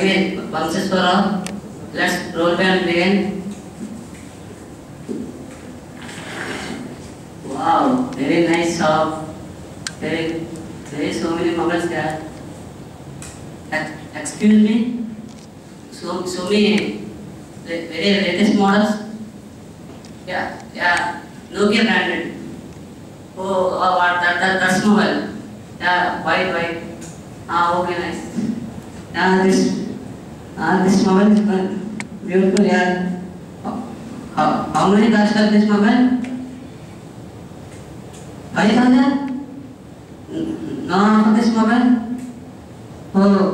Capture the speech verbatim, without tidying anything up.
Again, bounces for all. Let's roll and begin. Wow, very nice job. Very, very so many moments there. Excuse me. So, so many very latest models. Yeah, yeah. Nokia branded. Oh, oh what that that that's mobile. Yeah, white white. Ah, okay, nice. Yeah, this ah this mobile is beautiful. Yeah. How how many cost of this mobile? Five thousand. No, for this mobile. Oh.